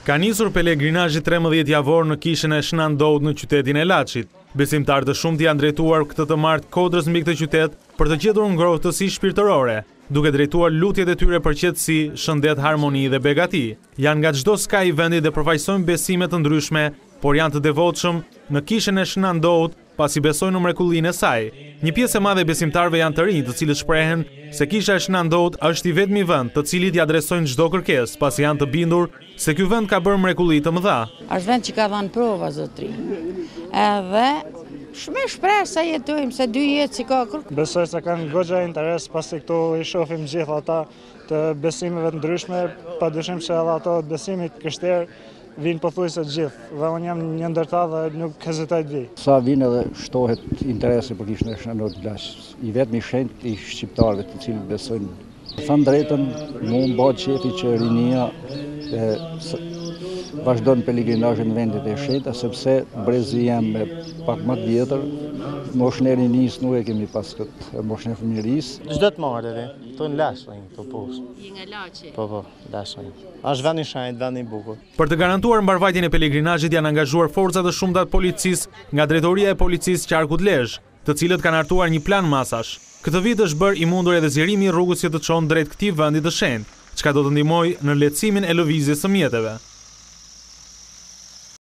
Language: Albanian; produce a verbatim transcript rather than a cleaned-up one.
Ka nisur pelegrinazhi tremëdhjetë javor në kishën e Shnandout në qytetin e Laçit. Besimtarë të shumtë janë drejtuar këtë të martë kodrës mbi këtë qytet për të gjetur ngrohtësi shpirtërore, duke drejtuar lutjet e tyre për qetësi, shëndet, harmoni dhe begati. Janë nga çdo skaj i vendit dhe përfaqësojnë besime të ndryshme, por janë të devotshëm në kishën e Shnandout, pasi besojnë në mrekullinë e saj. Një pjesë e madhe e besimtarëve janë të rinj, të cilët shprehen se kisha e Shnandout është i vetmi vend të cilit i adresojnë çdo kërkesë, pasi janë të bindur se ky vend ka bërë mrekulli të mëdha. Është vend që ka dhënë prova zotri. Edhe me shpresë se jetojmë, se dy jetë si ka kërkuar. Besoj se kanë goxha interes, pasi këtu i shohim gjithë ata të besimeve të ndryshme, padyshim se edhe ato të besimit krishterë vinë pothuajse të gjithë, dhe unë jam një ndër ta dhe nuk hezitoj të vi. Sa vinë edhe shtohet interesi për kishën e Shnandout Laç, i vetmi shenjt i shqiptarëve të cilët besojnë. Thënë drejtën, mu më bëhet qefi që rinia e, vazhdon pelegrinazhin në vendet e shenjta, sepse brezi jam me pak më të vjetër, moshën e rinis nuk e kemi pas këtë moshën e fëmijërisë. Çdo të marrë edhe, këtu në Laç rrin, këtu poshtë. Je nga Laçi. Po po, Laç rrin. Është vend i shenjtë, vend i bukur. Për të garantuar mbarvajtjen e pelegrinazhit janë angazhuar forca të shumta të policisë nga drejtoria e policisë Qarkut Lezhë, të cilët kanë hartuar një plan masash. Këtë vit është bërë i mundur edhe zgjerimi i rrugës që të çon drejt këtij vendi të shenjtë, çka do të ndihmojë në lehtësimin e lëvizjes së mjeteve.